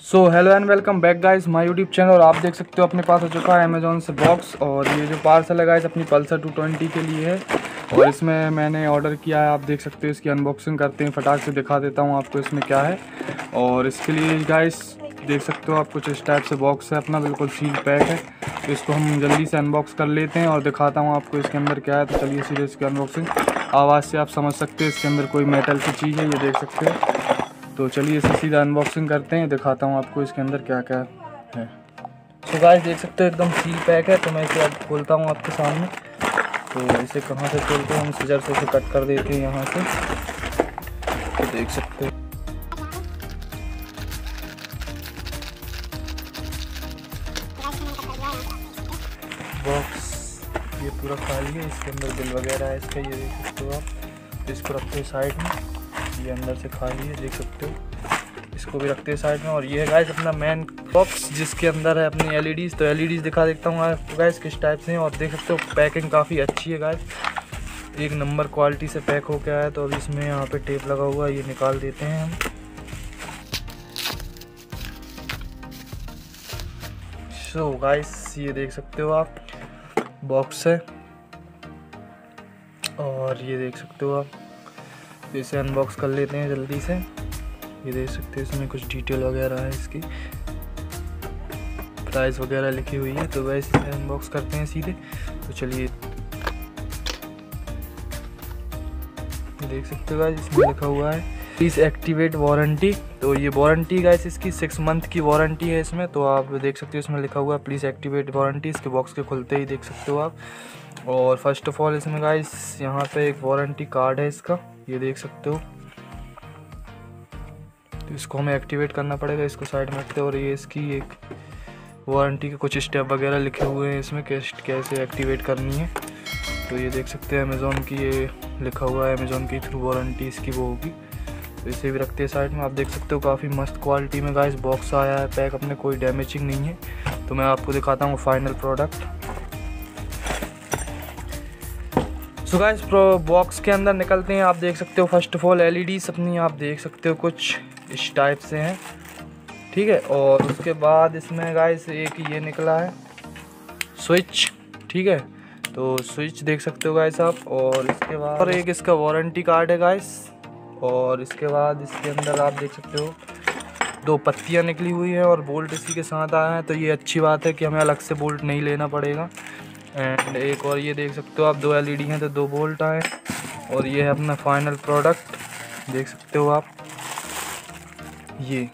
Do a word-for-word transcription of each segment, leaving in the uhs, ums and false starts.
So hello and welcome back guys my YouTube channel. और आप देख सकते हो अपने पास हो चुका है अमेजोन से बॉक्स। और ये जो पार्सल है गाइस अपनी पल्सर टू ट्वेंटी के लिए है। और इसमें मैंने ऑर्डर किया है, आप देख सकते हो। इसकी अनबॉक्सिंग करते हैं, फटाक से दिखा देता हूँ आपको इसमें क्या है। और इसके लिए गाइस देख सकते हो आप, कुछ इस टाइप से बॉक्स है अपना, बिल्कुल सील पैक है। तो इसको हम जल्दी से अनबॉक्स कर लेते हैं और दिखाता हूँ आपको इसके अंदर क्या है। तो चलिए सीधे इसकी अनबॉक्सिंग। आवाज़ से आप समझ सकते हो इसके अंदर कोई मेटल की चीज़ है, ये देख सकते हो। तो चलिए इसे सीधा अनबॉक्सिंग करते हैं, दिखाता हूँ आपको इसके अंदर क्या क्या है। तो गाइस देख सकते हो एकदम सील पैक है। तो मैं इसे अब खोलता हूँ आपके सामने। तो इसे कहाँ से खोलते हैं, हम सीजर से इसे कट कर देते हैं यहाँ से। तो देख सकते हो बॉक्स ये पूरा खाली है, इसके अंदर बिल वगैरह है इसका, ये देख सकते हो आप। इसको रखते हैं साइड में, ये अंदर से खाली है, देख सकते हो। इसको भी रखते हैं साइड में। और ये है गाइस अपना मेन बॉक्स, जिसके अंदर है अपनी एलईडीज़। तो एलईडीज़ दिखा देता हूँ आपको गाइस किस टाइप से हैं। और देख सकते हो पैकिंग काफ़ी अच्छी है गाइस, एक नंबर क्वालिटी से पैक हो गया है। तो अब इसमें यहाँ पे टेप लगा हुआ है, ये निकाल देते हैं हम। सो गाइस ये देख सकते हो आप, बॉक्स है। और ये देख सकते हो आप, इसे अनबॉक्स कर लेते हैं जल्दी से। ये देख सकते हो इसमें कुछ डिटेल वगैरह है, इसकी प्राइस वगैरह लिखी हुई है। तो वैसे इसे अनबॉक्स करते हैं सीधे। तो चलिए देख सकते हो गाइस इसमें लिखा हुआ है प्लीज़ एक्टिवेट वारंटी। तो ये वारंटी गाइस इसकी सिक्स मंथ की वारंटी है इसमें। तो आप देख सकते हो इसमें लिखा हुआ है प्लीज़ एक्टिवेट वारंटी। इसके बॉक्स के खुलते ही देख सकते हो आप। और फर्स्ट ऑफ ऑल इसमें गाइस यहाँ पे एक वारंटी कार्ड है इसका, ये देख सकते हो। तो इसको हमें एक्टिवेट करना पड़ेगा, इसको साइड में रखते हैं। और ये इसकी एक वारंटी के कुछ स्टेप वगैरह लिखे हुए हैं इसमें, कैसे एक्टिवेट करनी है। तो ये देख सकते हैं अमेज़ॉन की ये लिखा हुआ है, अमेज़ॉन की थ्रू वारंटी इसकी वो होगी। तो इसे भी रखते हैं साइड में। आप देख सकते हो काफ़ी मस्त क्वालिटी में गाइस बॉक्स आया है पैक अपने, कोई डैमेजिंग नहीं है। तो मैं आपको दिखाता हूँ final product. So guys box के अंदर निकलते हैं। आप देख सकते हो फर्स्ट ऑफ ऑल एलईडीज़ अपनी, आप देख सकते हो कुछ इस टाइप से हैं, ठीक है। और उसके बाद इसमें गाइस एक ये निकला है स्विच, ठीक है। तो स्विच देख सकते हो गाइस आप। और इसके बाद और एक इसका वारंटी कार्ड है गाइस। और इसके बाद इसके अंदर आप देख सकते हो दो पत्तियां निकली हुई है और बोल्ट इसी के साथ आया है। तो ये अच्छी बात है कि हमें अलग से बोल्ट नहीं लेना पड़ेगा। एंड एक और ये देख सकते हो आप, दो एलईडी हैं तो दो बोल्ट आए। और ये है अपना फाइनल प्रोडक्ट, देख सकते हो आप। ये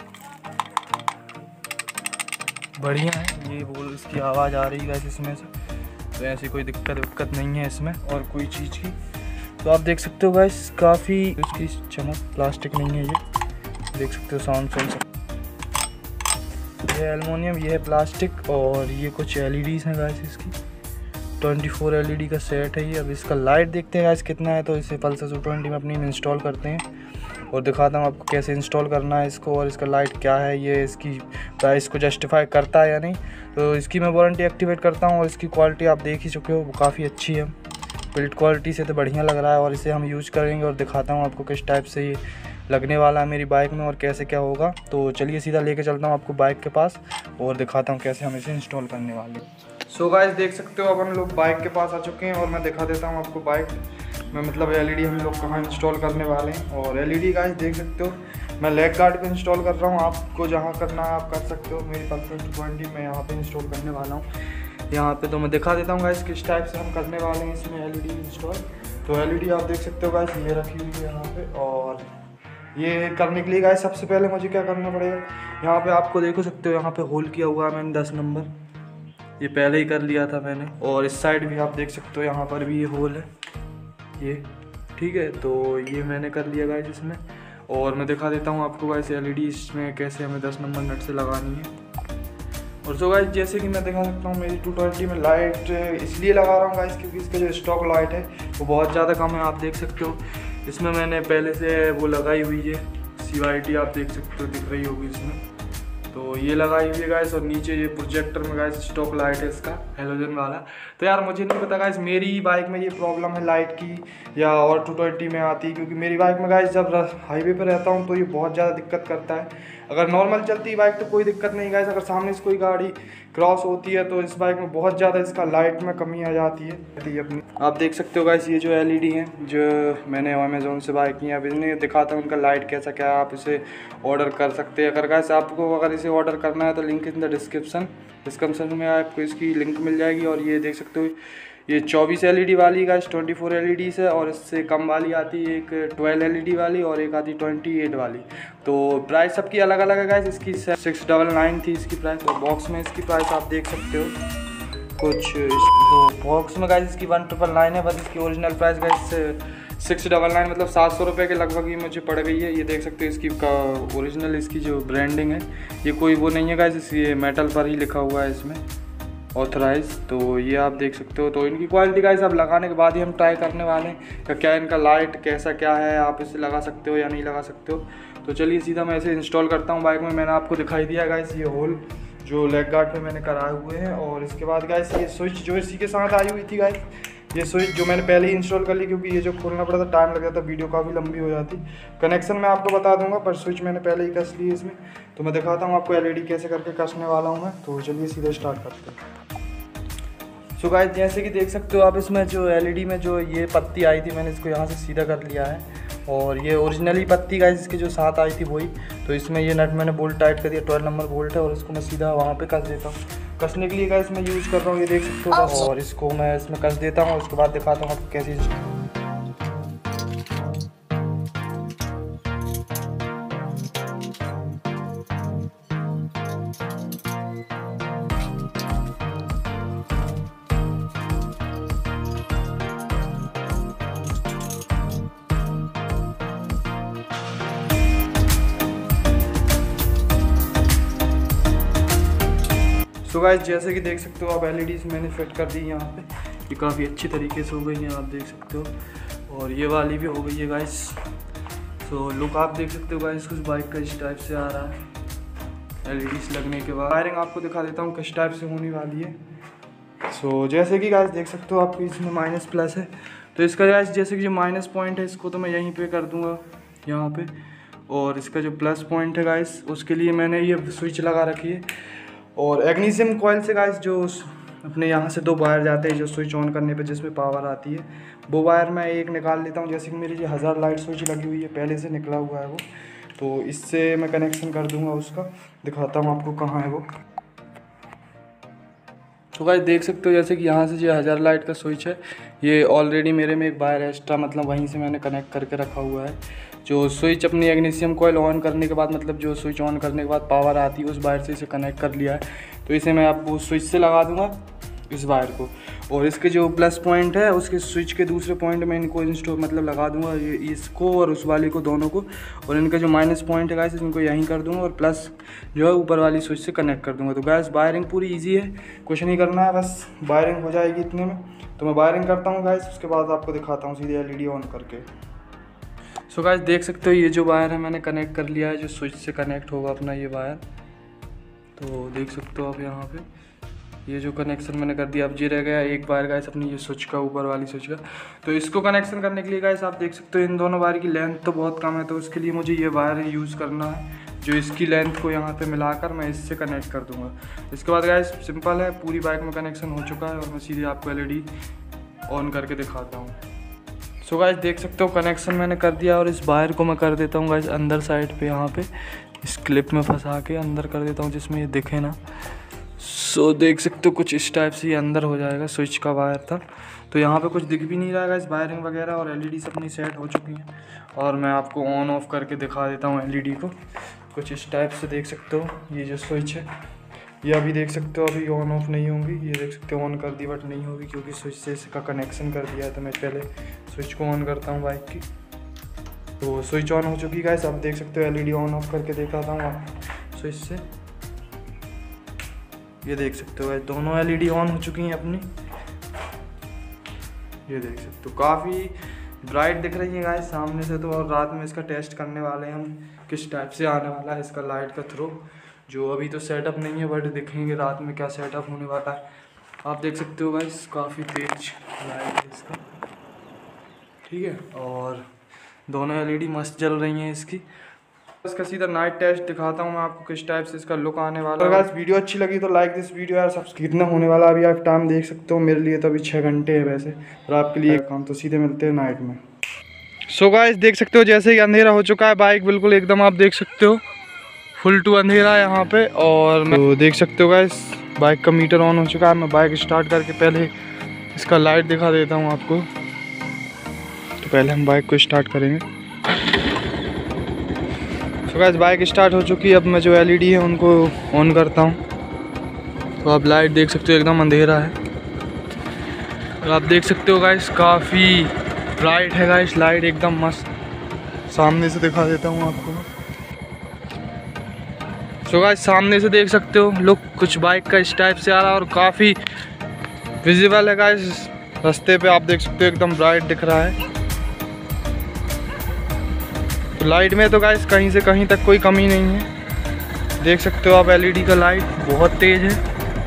बढ़िया है, ये बोल इसकी आवाज़ आ रही है गाइस इसमें से। तो ऐसी कोई दिक्कत दिक्कत नहीं है इसमें और कोई चीज़ की। तो आप देख सकते हो गाइस काफ़ी इसकी चमक, प्लास्टिक नहीं है ये, देख सकते हो। साउंड सुन सकते, ये एल्युमिनियम, ये है प्लास्टिक। और ये कुछ एलईडीज़ हैं गाइस इसकी, चौबीस एलईडी का सेट है ये। अब इसका लाइट देखते हैं गाइस कितना है। तो इसे पल्सर टू ट्वेंटी में अपनी इंस्टॉल करते हैं और दिखाता हूँ आपको कैसे इंस्टॉल करना है इसको। और इसका लाइट क्या है, ये इसकी प्राइस को जस्टिफाई करता है या नहीं। तो इसकी मैं वारंटी एक्टिवेट करता हूँ। और इसकी क्वालिटी आप देख ही चुके हो, वो काफ़ी अच्छी है, बिल्ड क्वालिटी से तो बढ़िया लग रहा है। और इसे हम यूज़ करेंगे और दिखाता हूँ आपको किस टाइप से ये लगने वाला है मेरी बाइक में और कैसे क्या होगा। तो चलिए सीधा लेके चलता हूँ आपको बाइक के पास और दिखाता हूँ कैसे हम इसे इंस्टॉल करने वाले हैं। सो गाइस देख सकते हो अब हम लोग बाइक के पास आ चुके हैं और मैं दिखा देता हूँ आपको बाइक में, मतलब एलईडी हम लोग कहाँ इंस्टॉल करने वाले हैं। और एलईडी गाइस देख सकते हो मैं लेग गार्ड पे इंस्टॉल कर रहा हूँ, आपको जहाँ करना है आप कर सकते हो। मेरी पल्सर टू ट्वेंटी मैं यहाँ पे इंस्टॉल करने वाला हूँ यहाँ पे। तो मैं दिखा देता हूँ गाइस किस टाइप से हम करने वाले हैं इसमें एलईडी इंस्टॉल। तो एलईडी आप देख सकते हो गाइस ये रखी हुई है यहाँ पे। और ये करने के लिए गाइस सबसे पहले मुझे क्या करना पड़ेगा, यहाँ पे आपको देख सकते हो यहाँ पे होल किया हुआ है मैंने दस नंबर, ये पहले ही कर लिया था मैंने। और इस साइड भी आप देख सकते हो यहाँ पर भी ये होल है ये, ठीक है। तो ये मैंने कर लिया गाइस इसमें। और मैं दिखा देता हूँ आपको गाइस एलईडी इसमें कैसे हमें दस नंबर नट से लगानी है। और जो गाइस जैसे कि मैं दिखा सकता हूँ मेरी टू ट्वेंटी में लाइट इसलिए लगा रहा हूँ गाइस क्योंकि इसका जो स्टॉक लाइट है वो बहुत ज़्यादा कम है। आप देख सकते हो इसमें मैंने पहले से वो लगाई हुई है सी वाई टी, आप देख सकते हो दिख रही होगी इसमें। तो ये लगाई हुई है गाइस। और नीचे ये प्रोजेक्टर में गाइस स्टॉक लाइट है इसका हेलोजन वाला। तो यार मुझे नहीं पता गाइस मेरी बाइक में ये प्रॉब्लम है लाइट की या और टू ट्वेंटी में आती है, क्योंकि मेरी बाइक में गाइस जब हाईवे पे रहता हूँ तो ये बहुत ज़्यादा दिक्कत करता है। अगर नॉर्मल चलती है बाइक तो कोई दिक्कत नहीं गाइस, अगर सामने से कोई गाड़ी क्रॉस होती है तो इस बाइक में बहुत ज़्यादा इसका लाइट में कमी आ जाती है अपनी। आप देख सकते हो गाइस ये जो एलईडी हैं जो मैंने अमेज़ोन से बाय की हैं, अब इन्हें दिखाता हूँ उनका लाइट कैसा क्या है। आप इसे ऑर्डर कर सकते हैं। अगर गाइस आपको अगर इसे ऑर्डर करना है तो link in the description description में आपको इसकी लिंक मिल जाएगी। और ये देख सकते हो ये चौबीस एलईडी वाली गाइस ट्वेंटी फोर एलईडी है, और इससे कम वाली आती है एक ट्वेल्व एलईडी वाली और एक आती ट्वेंटी एट वाली। तो प्राइस सबकी अलग अलग है गाइस। इसकी सिक्स डबल नाइन थी इसकी प्राइस, और बॉक्स में इसकी प्राइस आप देख सकते हो कुछ। तो बॉक्स में गाइस इसकी वन ट्रिपल नाइन है, बस इसकी original price guys six double nine मतलब सात सौ रुपये के लगभग ही मुझे पड़ गई है। ये देख सकते हो इसकी का ओरिजिनल इसकी जो ब्रांडिंग है ये कोई वो नहीं है गाइस, ये मेटल पर ही लिखा हुआ है इसमें ऑथराइज। तो ये आप देख सकते हो। तो इनकी क्वालिटी गाइस अब लगाने के बाद ही हम ट्राई करने वाले हैं क्या इनका लाइट कैसा क्या है, आप इसे लगा सकते हो या नहीं लगा सकते हो। तो चलिए सीधा मैं इसे इंस्टॉल करता हूँ बाइक में। मैंने आपको दिखाई दिया गाइस ये होल जो लेग गार्ड पे मैंने कराए हुए हैं, और इसके बाद गाइस ये स्विच जो इसी के साथ आई हुई थी गाइस, ये स्विच जो मैंने पहले ही इंस्टॉल कर ली क्योंकि ये जो खोलना पड़ा था टाइम लग जाता, वीडियो काफ़ी लंबी हो जाती। कनेक्शन मैं आपको बता दूंगा पर स्विच मैंने पहले ही कस ली इसमें। तो मैं दिखाता हूँ आपको एलईडी कैसे करके कसने वाला हूँ मैं। तो चलिए सीधे स्टार्ट करते हैं। सो so गाइस जैसे कि देख सकते हो आप इसमें जो एलईडी में जो ये पत्ती आई थी मैंने इसको यहाँ से सीधा कर लिया है, और ये ओरिजिनली पत्ती गाइस इसके जो साथ आई थी वही। तो इसमें ये नट मैंने बोल्ट टाइट कर दिया, ट्वेल्व नंबर बोल्ट है, और इसको मैं सीधा वहाँ पे कस देता हूँ। कसने के लिए गाइस मैं यूज़ कर रहा हूँ ये देख सकते हो, और इसको मैं इसमें कस देता हूँ। उसके बाद दिखाता हूँ आपको कैसी। सो so गाइस जैसे कि देख सकते हो आप एलईडीज़ मैंने फिट कर दी यहाँ पे, ये काफ़ी अच्छी तरीके से हो गई हैं आप देख सकते हो, और ये वाली भी हो गई है गाइस। सो so, लुक आप देख सकते हो गाइस कुछ बाइक का इस टाइप से आ रहा है एलईडीज़ लगने के बाद। वायरिंग आपको दिखा देता हूँ किस टाइप से होने वाली है। सो so, जैसे कि गाइस देख सकते हो आपको इसमें माइनस प्लस है, तो इसका गाइस जैसे कि जो माइनस पॉइंट है इसको तो मैं यहीं पर कर दूँगा यहाँ पर, और इसका जो प्लस पॉइंट है गाइस उसके लिए मैंने ये स्विच लगा रखी है। और मैग्नीशियम कॉइल से गाइस जो अपने यहाँ से दो वायर जाते हैं जो स्विच ऑन करने पे जिसमें पावर आती है, वो वायर मैं एक निकाल लेता हूँ। जैसे कि मेरी ये हज़ार लाइट स्विच लगी हुई है पहले से निकला हुआ है वो, तो इससे मैं कनेक्शन कर दूँगा उसका। दिखाता हूँ आपको कहाँ है वो। तो गाइस देख सकते हो जैसे कि यहाँ से जो हज़ार लाइट का स्विच है ये ऑलरेडी मेरे में एक वायर एक्स्ट्रा मतलब वहीं से मैंने कनेक्ट करके रखा हुआ है। जो स्विच अपनी मैग्नीशियम कॉइल ऑन करने के बाद मतलब जो स्विच ऑन करने के बाद पावर आती है उस वायर से इसे कनेक्ट कर लिया है। तो इसे मैं आपको स्विच से लगा दूंगा इस वायर को, और इसके जो प्लस पॉइंट है उसके स्विच के दूसरे पॉइंट में इनको इंस्टॉल मतलब लगा दूंगा ये इसको और उस वाले को दोनों को, और इनका जो माइनस पॉइंट है गाइस इनको यहीं कर दूंगा और प्लस जो है ऊपर वाली स्विच से कनेक्ट कर दूंगा। तो गाइस वायरिंग पूरी ईजी है, कुछ नहीं करना है, बस वायरिंग हो जाएगी इतने में। तो मैं वायरिंग करता हूँ गाइस, उसके बाद आपको दिखाता हूँ सीधे एलईडी ऑन करके। सो गाइस देख सकते हो ये जो वायर है मैंने कनेक्ट कर लिया है जो स्विच से कनेक्ट होगा अपना ये वायर। तो देख सकते हो आप यहाँ पे ये जो कनेक्शन मैंने कर दिया। अब ये रह गया एक वायर गाइस अपनी ये स्विच का ऊपर वाली स्विच का। तो इसको कनेक्शन करने के लिए गाइस आप देख सकते हो इन दोनों वायर की लेंथ तो बहुत कम है, तो उसके लिए मुझे ये वायर यूज़ करना है जो इसकी लेंथ को यहाँ पे मिलाकर मैं इससे कनेक्ट कर दूँगा। इसके बाद गाइस सिंपल है, पूरी बाइक में कनेक्शन हो चुका है और मैं सीधे आपको एल ई डी ऑन करके दिखाता हूँ। सो गाइस देख सकते हो कनेक्शन मैंने कर दिया, और इस वायर को मैं कर देता हूँ गाइस अंदर साइड पे यहाँ पे इस क्लिप में फंसा के अंदर कर देता हूँ जिसमें ये दिखे ना। सो देख सकते हो कुछ इस टाइप से ये अंदर हो जाएगा, स्विच का वायर था। तो यहाँ पे कुछ दिख भी नहीं रहा है गाइस वायरिंग वगैरह, और एलईडी अपनी सेट हो चुकी हैं। और मैं आपको ऑन ऑफ करके दिखा देता हूँ एलईडी को कुछ इस टाइप से। देख सकते हो ये जो स्विच है ये अभी देख सकते हो अभी ऑन ऑफ नहीं होंगी, ये देख सकते हो ऑन कर दी बट नहीं होगी क्योंकि स्विच से इसका कनेक्शन कर दिया है। तो मैं पहले स्विच को ऑन करता हूँ बाइक की। तो स्विच ऑन हो चुकी गाइस, अब देख सकते हो एलईडी ऑन ऑफ करके दिखाता हूँ आप स्विच से। ये देख सकते हो गाइस दोनों एलईडी ऑन हो चुकी हैं अपनी, ये देख सकते हो काफ़ी ब्राइट दिख रही है गाइस सामने से। तो और रात में इसका टेस्ट करने वाले हैं हम किस टाइप से आने वाला है इसका लाइट का थ्रो, जो अभी तो सेटअप नहीं है बट देखेंगे रात में क्या सेटअप होने वाला है। आप देख सकते हो गाइस काफ़ी तेज लाइट है इसका, ठीक है। और दोनों एलईडी मस्त जल रही हैं इसकी। इसका सीधा नाइट टेस्ट दिखाता हूँ मैं आपको किस टाइप से इसका लुक आने वाला है। अगर वीडियो अच्छी लगी तो लाइक दिस वीडियो यार। सब कितना होने वाला अभी आप टाइम देख सकते हो। मेरे लिए तो अभी छः घंटे है वैसे, और आपके लिए काम। तो सीधे मिलते हैं नाइट में। सो गाइस देख सकते हो जैसे ही अंधेरा हो चुका है, बाइक बिल्कुल एकदम आप देख सकते हो फुल टू अंधेरा है यहाँ पे। और मैं तो देख सकते हो गाइस बाइक का मीटर ऑन हो चुका है। मैं बाइक स्टार्ट करके पहले इसका लाइट दिखा देता हूँ आपको। तो पहले हम बाइक को स्टार्ट करेंगे। तो गाइस बाइक स्टार्ट हो चुकी है। अब मैं जो एलईडी है उनको ऑन करता हूँ। तो आप लाइट देख सकते हो एकदम अंधेरा है। और आप देख सकते हो गाइस काफ़ी ब्राइट है गाइस लाइट एकदम मस्त। सामने से दिखा देता हूँ आपको। तो गाइस सामने से देख सकते हो लुक कुछ बाइक का इस टाइप से आ रहा है और काफ़ी विजिबल है गाइस। रास्ते पे आप देख सकते हो एकदम ब्राइट दिख रहा है। तो लाइट में तो गाइस कहीं से कहीं तक कोई कमी नहीं है। देख सकते हो आप एलईडी का लाइट बहुत तेज़ है।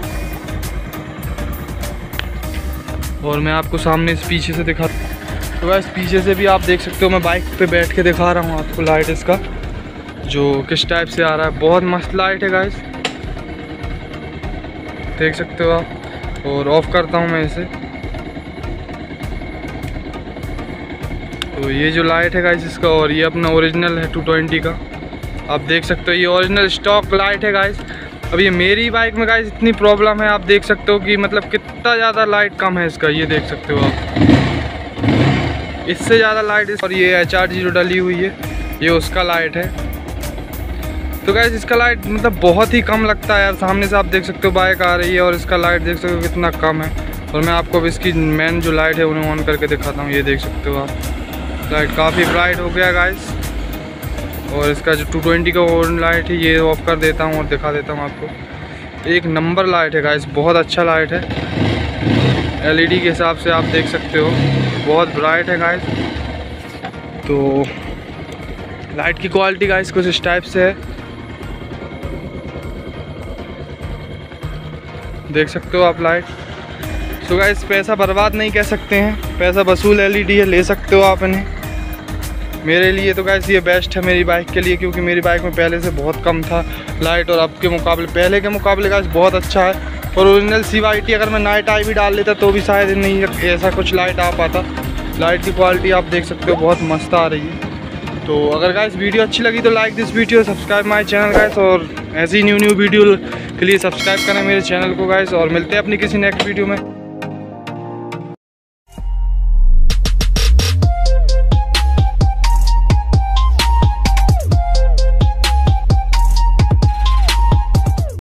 और मैं आपको सामने से पीछे से दिखा, तो गाइस पीछे से भी आप देख सकते हो। मैं बाइक पे बैठ के दिखा रहा हूँ आपको लाइट इसका जो किस टाइप से आ रहा है। बहुत मस्त लाइट है गाइस, देख सकते हो आप। और ऑफ करता हूँ मैं इसे। तो ये जो लाइट है गाइस इसका, और ये अपना ओरिजिनल है टू ट्वेंटी का। आप देख सकते हो ये ओरिजिनल स्टॉक लाइट है गाइस। अब ये मेरी बाइक में गाइस इतनी प्रॉब्लम है, आप देख सकते हो कि मतलब कितना ज़्यादा लाइट कम है इसका। ये देख सकते हो आप, इससे ज़्यादा लाइट इस, और ये एच आर जीरो डली हुई है, ये उसका लाइट है। तो गाइस इसका लाइट मतलब बहुत ही कम लगता है यार। सामने से आप देख सकते हो बाइक आ रही है और इसका लाइट देख सकते हो कितना कम है। और मैं आपको अब इसकी मेन जो लाइट है उन्हें ऑन करके दिखाता हूँ। ये देख सकते हो आप लाइट काफ़ी ब्राइट हो गया गाइस। और इसका जो टू ट्वेंटी का ऑन लाइट है ये ऑफ कर देता हूँ और दिखा देता हूँ आपको। एक नंबर लाइट है गाइस, बहुत अच्छा लाइट है। एलईडी के हिसाब से आप देख सकते हो बहुत ब्राइट है गाइस। तो लाइट की क्वालिटी गाइस कुछ इस टाइप से है, देख सकते हो आप लाइट। सो गाइस पैसा बर्बाद नहीं कह सकते हैं, पैसा वसूल एलईडी है, ले सकते हो आप इन्हें। मेरे लिए तो गाइस ये बेस्ट है मेरी बाइक के लिए, क्योंकि मेरी बाइक में पहले से बहुत कम था लाइट और अब के मुकाबले पहले के मुकाबले गाइस बहुत अच्छा है। और ओरिजिनल सी वाई टी अगर मैं नाइट आई भी डाल लेता तो भी शायद नहीं ऐसा कुछ लाइट आ पाता। लाइट की क्वालिटी आप देख सकते हो बहुत मस्त आ रही है। तो अगर गाइस वीडियो अच्छी लगी तो like this video, subscribe my channel guys. और ऐसी न्यू न्यू वीडियो के लिए सब्सक्राइब करें मेरे चैनल को गाइस। और मिलते हैं अपनी किसी नेक्स्ट वीडियो में।